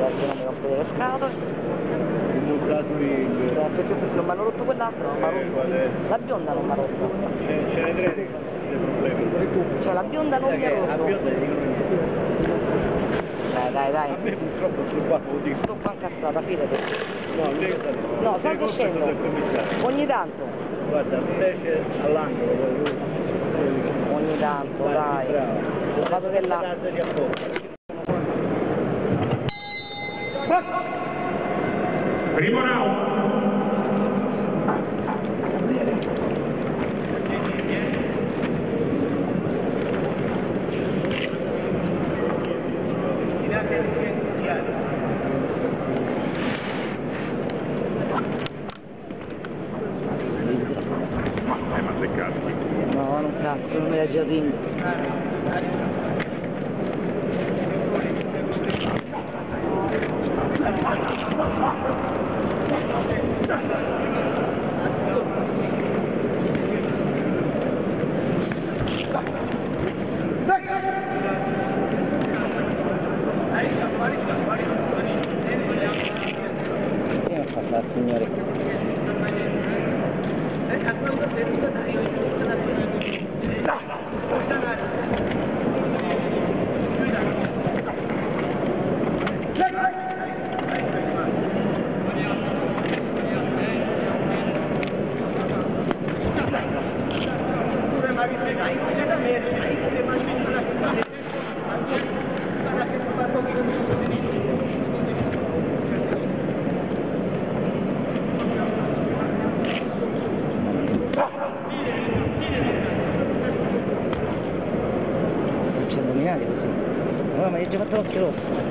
che non mi rompo delle scatole. Perché se non mi hanno rotto quell'altro, non mi ha rotto. La bionda non mi ha rotto. Ce ne tre dei problemi. Cioè la bionda non mi ha rotto. La bionda dicono niente. Dai. A me purtroppo sto qua, lo dico. Sto qua incazzata, fidati. No, lei No, sal che scendo. Ogni tanto. Guarda, invece all'angolo. Ogni tanto, dai. Vado che là. Primo round. Ma se caschi. No, non cazzo, non me la giardino. Che fa sta signore? Così. Allora, ma hai già fatto l'occhio rosso.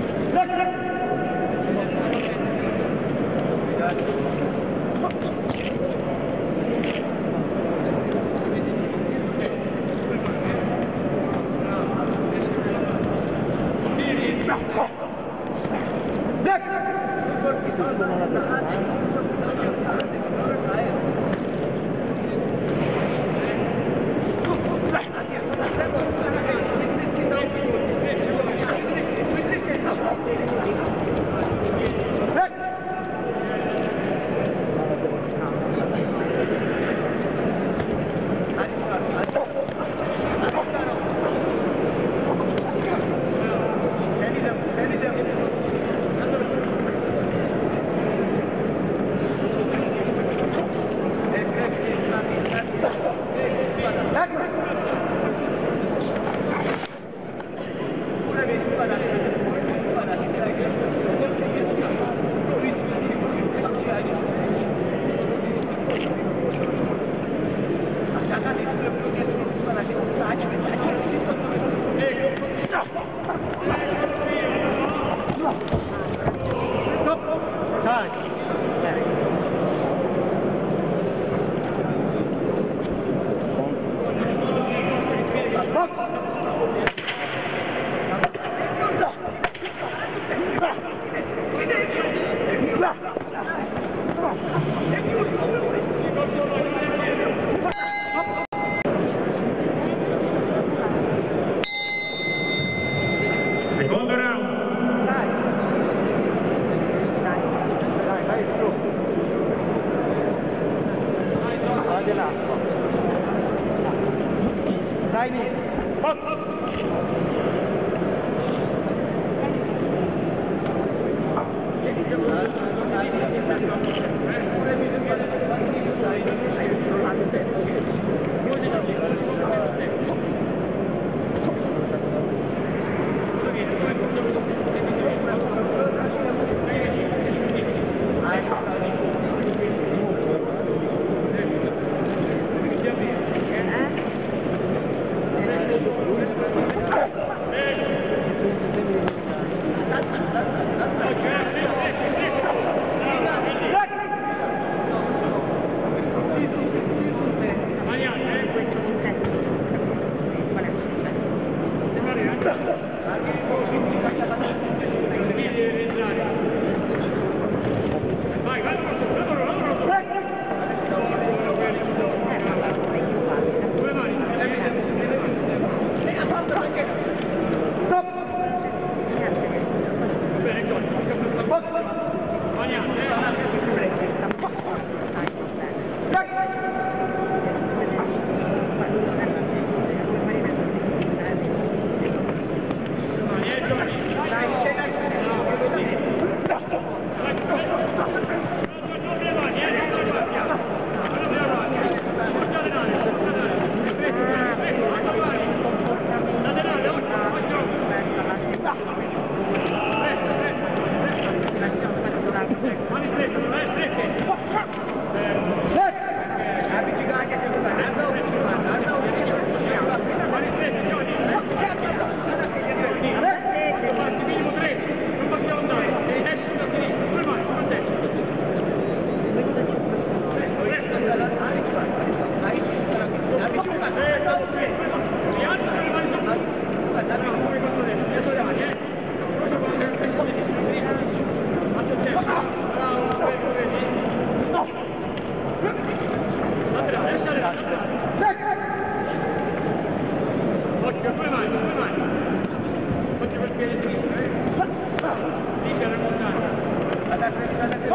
Secondo round. Dell'acqua. Dai,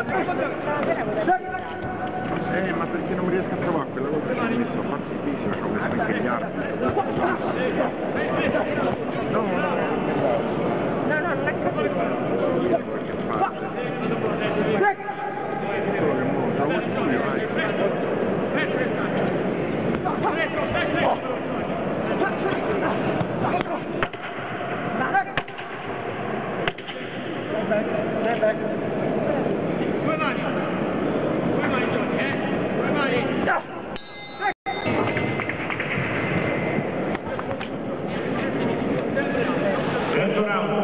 Ma perché non riesco a trovare quella cosa che mi messo a farsi fisica, c'ho messo anche gli arbitri. No, non è capito. Qualche parte. Solo che mo, trovo il studio, vai. Due mani Giorgi, due mani. Terzo round.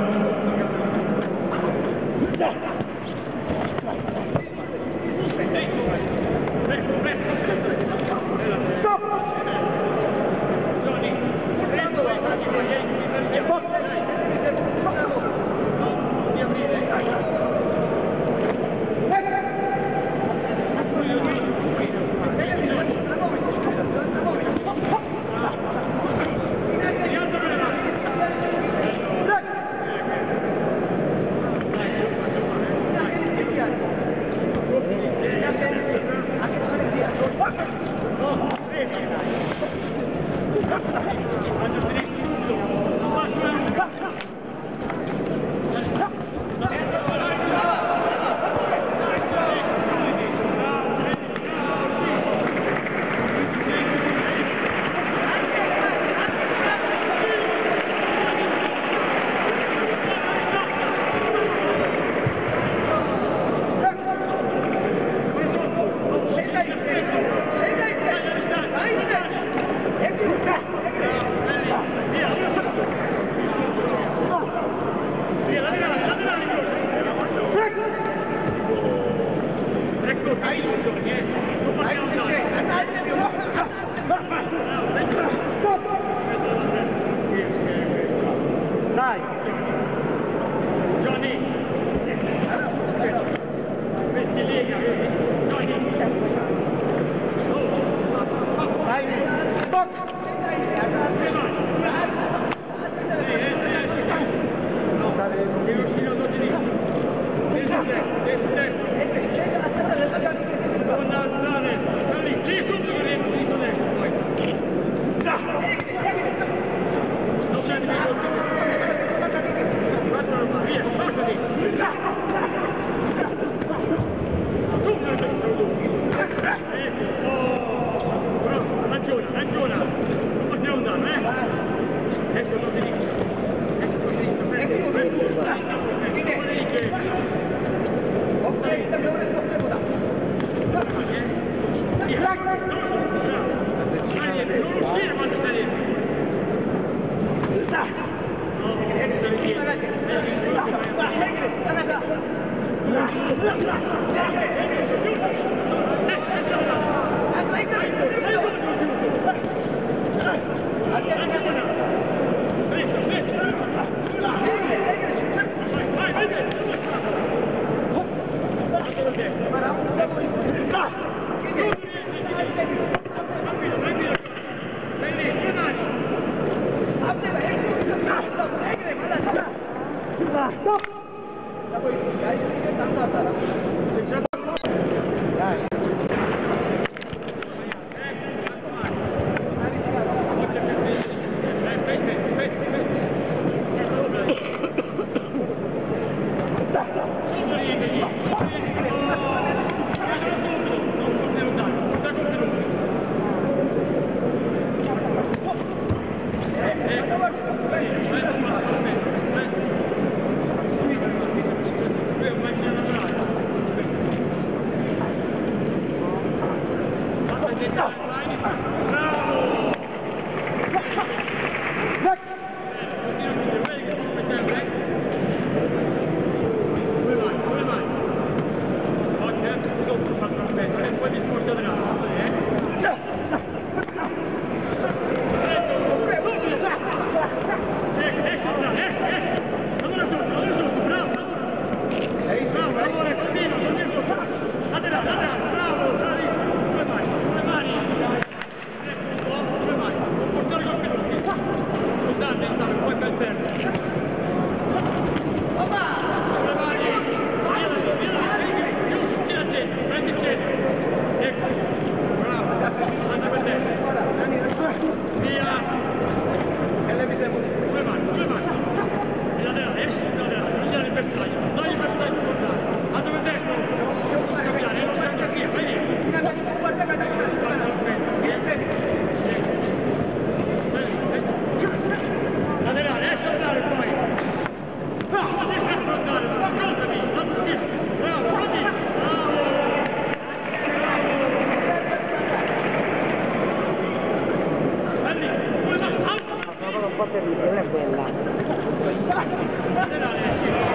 Dai! Johnny! Questi lega, Johnny! Dai! Box! Ragiona, non possiamo andare, adesso non ti dico, adesso non ti dico, bersaglio, non gli bersaglio portare. A dove destro? Non scambiare, non scambia via, vai via. Laterale, esci a andare poi. No, non riesci a affrontare, ascoltami, non riesci. Bravo, così, bravo. Belli, pure là, alto. La cosa un po' terribile è quella. Laterale, esci.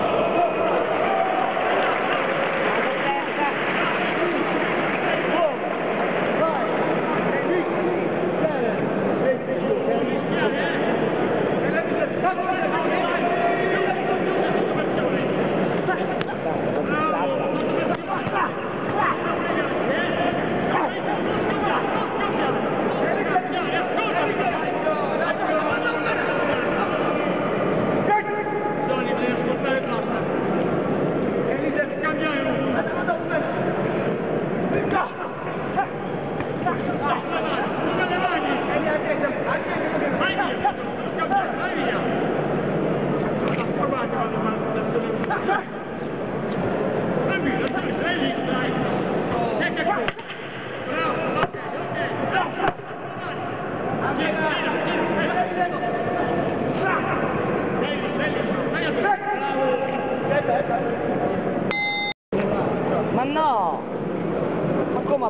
Ma no! Ma come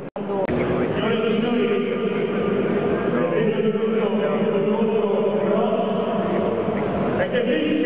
abbandoni?